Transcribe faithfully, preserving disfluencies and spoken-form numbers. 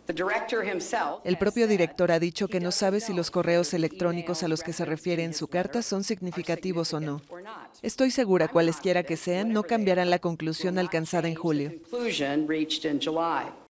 El propio director ha dicho que no sabe si los correos electrónicos a los que se refiere en su carta son significativos o no. Estoy segura, cualesquiera que sean, no cambiarán la conclusión alcanzada en julio.